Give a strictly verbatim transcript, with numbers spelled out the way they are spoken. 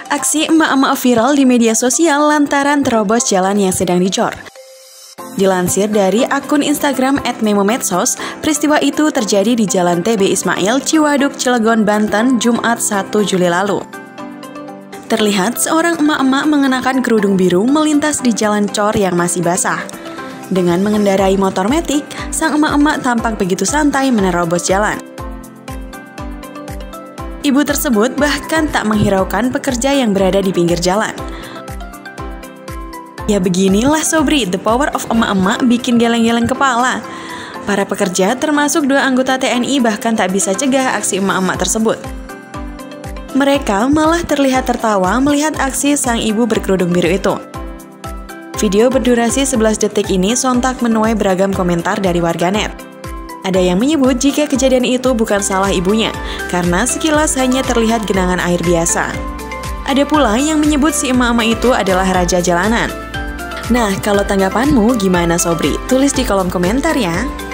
Aksi emak-emak viral di media sosial lantaran terobos jalan yang sedang dicor. Dilansir dari akun Instagram et memomedsos, peristiwa itu terjadi di Jalan T B Ismail, Ciwaduk, Cilegon, Banten, Jumat satu Juli lalu. Terlihat seorang emak-emak mengenakan kerudung biru melintas di jalan cor yang masih basah. Dengan mengendarai motor metik, sang emak-emak tampak begitu santai menerobos jalan. Ibu tersebut bahkan tak menghiraukan pekerja yang berada di pinggir jalan. Ya beginilah Sobri, the power of emak-emak bikin geleng-geleng kepala. Para pekerja termasuk dua anggota T N I bahkan tak bisa cegah aksi emak-emak tersebut. Mereka malah terlihat tertawa melihat aksi sang ibu berkerudung biru itu. Video berdurasi sebelas detik ini sontak menuai beragam komentar dari warganet. Ada yang menyebut jika kejadian itu bukan salah ibunya, karena sekilas hanya terlihat genangan air biasa. Ada pula yang menyebut si emak-emak itu adalah raja jalanan. Nah, kalau tanggapanmu gimana Sobri? Tulis di kolom komentar ya.